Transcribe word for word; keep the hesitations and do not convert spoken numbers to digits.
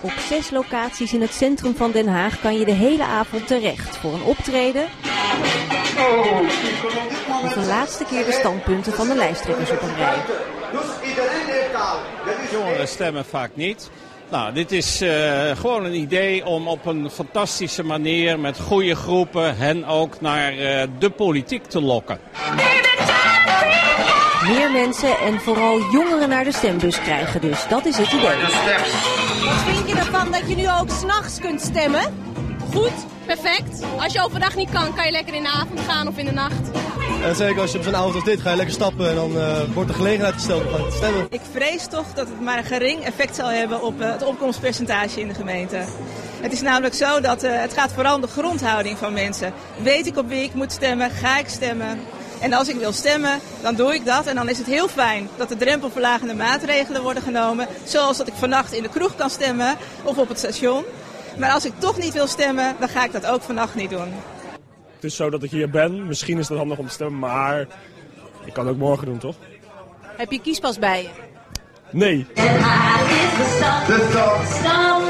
Op zes locaties in het centrum van Den Haag kan je de hele avond terecht voor een optreden of een laatste keer de standpunten van de lijsttrekkers op een rij. Jongeren stemmen vaak niet. Nou, dit is uh, gewoon een idee om op een fantastische manier met goede groepen hen ook naar uh, de politiek te lokken. Meer mensen en vooral jongeren naar de stembus krijgen dus. Dat is het idee. Wat vind je ervan dat je nu ook 's nachts kunt stemmen? Goed, perfect. Als je overdag niet kan, kan je lekker in de avond gaan of in de nacht. En zeker als je op zo'n avond als dit ga je lekker stappen en dan uh, wordt de gelegenheid gesteld om te stemmen. Ik vrees toch dat het maar een gering effect zal hebben op uh, het opkomstpercentage in de gemeente. Het is namelijk zo dat uh, het gaat vooral om de grondhouding van mensen. Weet ik op wie ik moet stemmen? Ga ik stemmen? En als ik wil stemmen, dan doe ik dat. En dan is het heel fijn dat de drempelverlagende maatregelen worden genomen. Zoals dat ik vannacht in de kroeg kan stemmen of op het station. Maar als ik toch niet wil stemmen, dan ga ik dat ook vannacht niet doen. Het is zo dat ik hier ben. Misschien is het handig om te stemmen, maar ik kan het ook morgen doen, toch? Heb je kiespas bij je? Nee. Den Haag is de stad. De stad.